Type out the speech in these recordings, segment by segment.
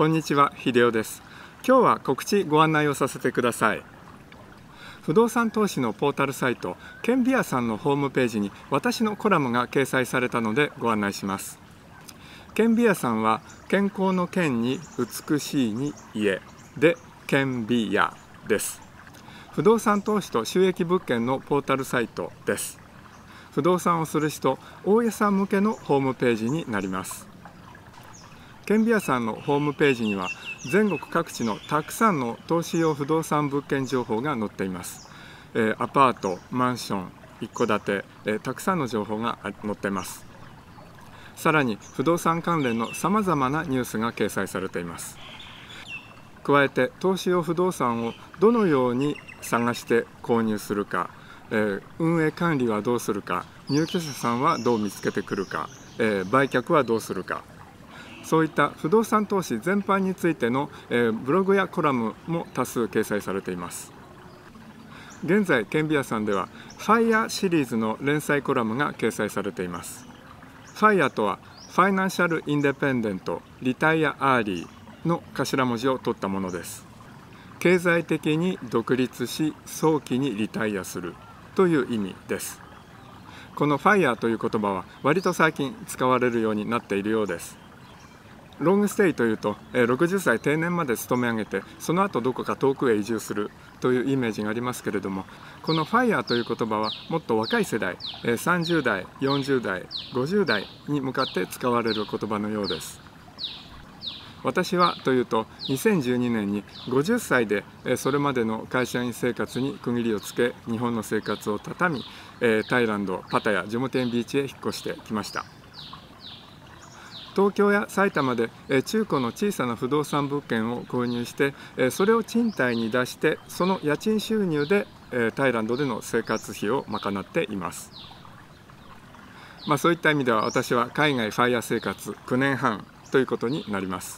こんにちは、秀夫です。今日は告知ご案内をさせてください。不動産投資のポータルサイトケンビアさんのホームページに私のコラムが掲載されたのでご案内します。ケンビアさんは健康の健に美しいに家でケンビアです。不動産投資と収益物件のポータルサイトです。不動産をする人、大家さん向けのホームページになります。ケンビアさんのホームページには全国各地のたくさんの投資用不動産物件情報が載っています。アパート、マンション、一戸建て、たくさんの情報が載っています。さらに不動産関連のさまざまなニュースが掲載されています。加えて投資用不動産をどのように探して購入するか、運営管理はどうするか、入居者さんはどう見つけてくるか、売却はどうするか、そういった不動産投資全般についての、ブログやコラムも多数掲載されています。現在ケンビアさんでは FIRE シリーズの連載コラムが掲載されています。FIRE とはファイナンシャルインデペンデントリタイアアーリーの頭文字を取ったものです。経済的に独立し早期にリタイアするという意味です。この FIRE という言葉は割と最近使われるようになっているようです。ロングステイというと60歳定年まで勤め上げてその後どこか遠くへ移住するというイメージがありますけれども、この FIRE という言葉はもっと若い世代30代、40代、50代に向かって使われる言葉のようです。私はというと2012年に50歳でそれまでの会社員生活に区切りをつけ日本の生活を畳みタイランドパタヤジュモテンビーチへ引っ越してきました。東京や埼玉で中古の小さな不動産物件を購入してそれを賃貸に出してその家賃収入でタイランドでの生活費を賄っています。そういった意味では私は海外ファイヤー生活9年半ということになります。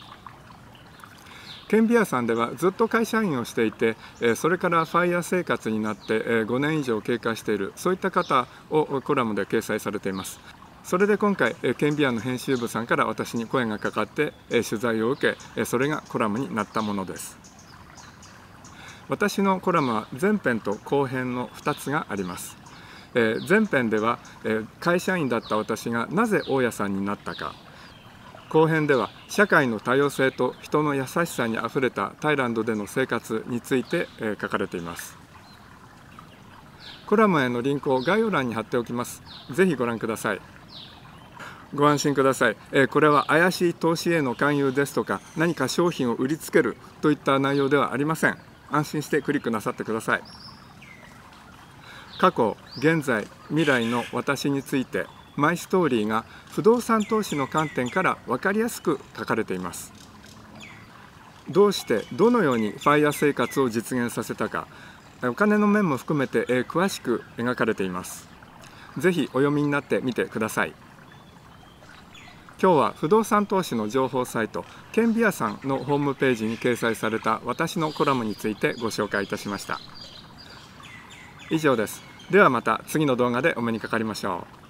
ケンビアさんではずっと会社員をしていてそれからファイヤー生活になって5年以上経過しているそういった方をコラムで掲載されています。それで今回ケンビアの編集部さんから私に声がかかって取材を受けそれがコラムになったものです。私のコラムは前編と後編の2つがあります。前編では会社員だった私がなぜ大家さんになったか、後編では社会の多様性と人の優しさにあふれたタイランドでの生活について書かれています。コラムへのリンクを概要欄に貼っておきます。ぜひご覧ください。ご安心ください。これは怪しい投資への勧誘ですとか何か商品を売りつけるといった内容ではありません。安心してクリックなさってください。過去、現在、未来の私についてマイストーリーが不動産投資の観点から分かりやすく書かれています。どうしてどのようにファイヤー生活を実現させたか、お金の面も含めて詳しく描かれています。ぜひお読みになってみてください。今日は不動産投資の情報サイトケンビアさんのホームページに掲載された私のコラムについてご紹介いたしました。以上です。ではまた次の動画でお目にかかりましょう。